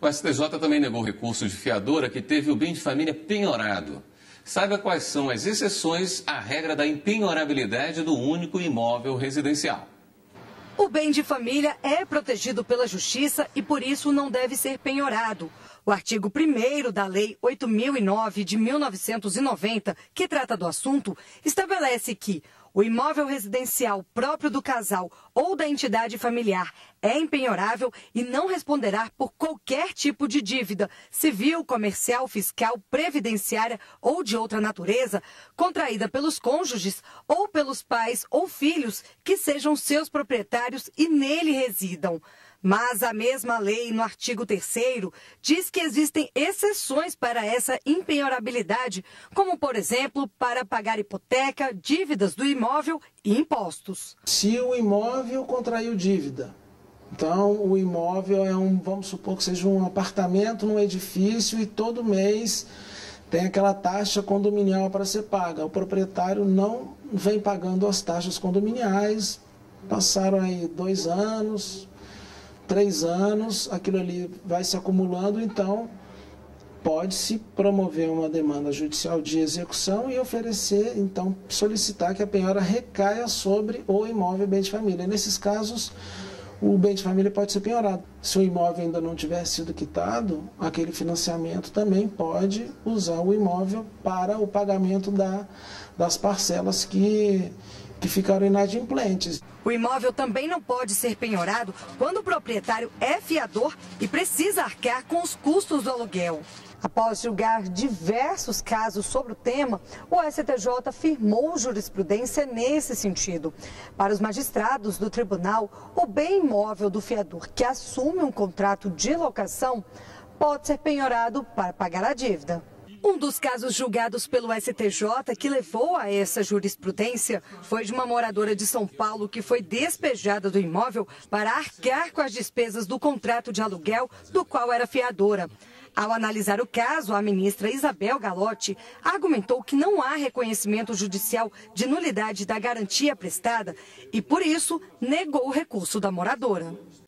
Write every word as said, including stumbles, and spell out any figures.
O S T J também negou o recurso de fiadora que teve o bem de família penhorado. Saiba quais são as exceções à regra da impenhorabilidade do único imóvel residencial. O bem de família é protegido pela Justiça e, por isso, não deve ser penhorado. O artigo primeiro da Lei oito mil e nove de mil novecentos e noventa, que trata do assunto, estabelece que o imóvel residencial próprio do casal ou da entidade familiar é impenhorável e não responderá por qualquer tipo de dívida, civil, comercial, fiscal, previdenciária ou de outra natureza, contraída pelos cônjuges ou pelos pais ou filhos que sejam seus proprietários e nele residam. Mas a mesma lei, no artigo terceiro, diz que existem exceções para essa impenhorabilidade, como, por exemplo, para pagar hipoteca, dívidas do imóvel e impostos. Se o imóvel contraiu dívida, então o imóvel é um, vamos supor que seja um apartamento num edifício e todo mês tem aquela taxa condominial para ser paga. O proprietário não vem pagando as taxas condominiais, passaram aí dois anos... três anos, aquilo ali vai se acumulando, então pode-se promover uma demanda judicial de execução e oferecer, então, solicitar que a penhora recaia sobre o imóvel bem de família. E nesses casos, o bem de família pode ser penhorado. Se o imóvel ainda não tiver sido quitado, aquele financiamento também pode usar o imóvel para o pagamento da, das parcelas que... que ficaram inadimplentes. O imóvel também não pode ser penhorado quando o proprietário é fiador e precisa arcar com os custos do aluguel. Após julgar diversos casos sobre o tema, o S T J firmou jurisprudência nesse sentido. Para os magistrados do tribunal, o bem imóvel do fiador que assume um contrato de locação pode ser penhorado para pagar a dívida. Um dos casos julgados pelo S T J que levou a essa jurisprudência foi de uma moradora de São Paulo que foi despejada do imóvel para arcar com as despesas do contrato de aluguel do qual era fiadora. Ao analisar o caso, a ministra Isabel Galotti argumentou que não há reconhecimento judicial de nulidade da garantia prestada e, por isso, negou o recurso da moradora.